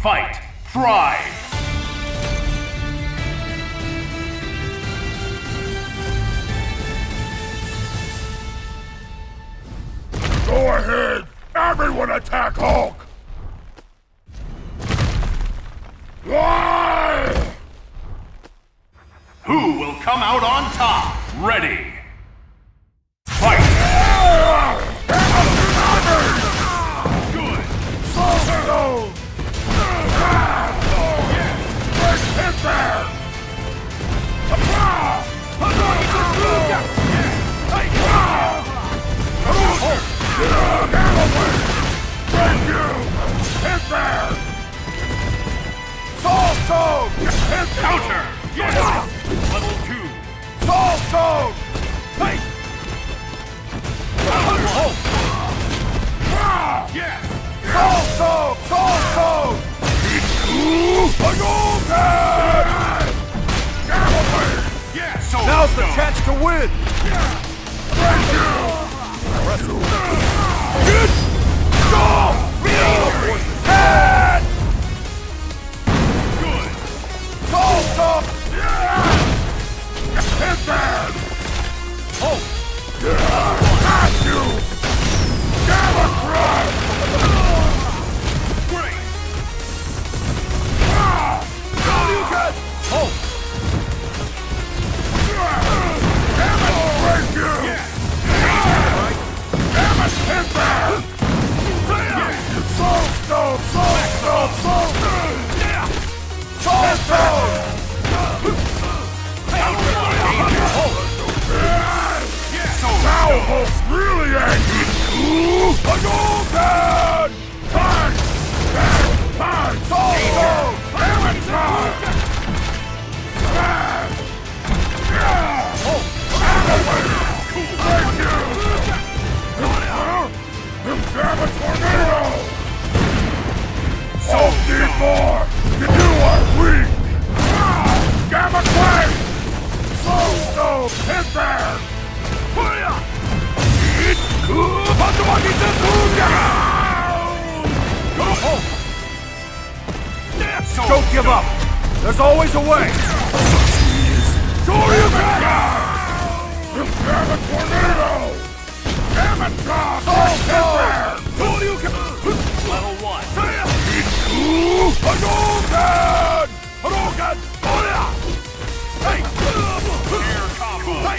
Fight! Thrive! Go ahead! Everyone attack Hulk! Who will come out on top? Ready! Fight! Good! First hit there! Thank you! Hit there! Soul Stone! Hit Counter! Yes! Level 2! Soul Stone! Hey! Yes! Soul Stone! Soul Stone! Yes! Soul Now's the Stone. chance to win! Thank you! Good! Go! Head! Good! Soul Stone! Hit there! Oh! Got you! Gamma Crush! Great! Go you get! Oh! Gamma break you! Gamma hit there! Soul Stone! Soul Stone! Soul Stone! Soul Stone! Now Hulk's really angry! Hadouken! Time! Time! Soul Stone! Hammer time! Thank you! Gamma Tornado! Hulk need more! You are weak! Gamma Quake! Soul Stone! Hit there! Don't give up! There's always a way! Gamma Tornado! Gamma Drop! Soul Stone! Level 1! Hadouken! Hadouken! Hey! Air combo! Hey!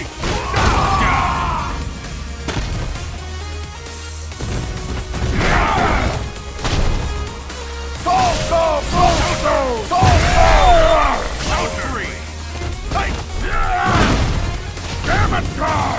Soul Stone! Soul Stone! Soul Stone! Level 3! Hey! Gamma Drop!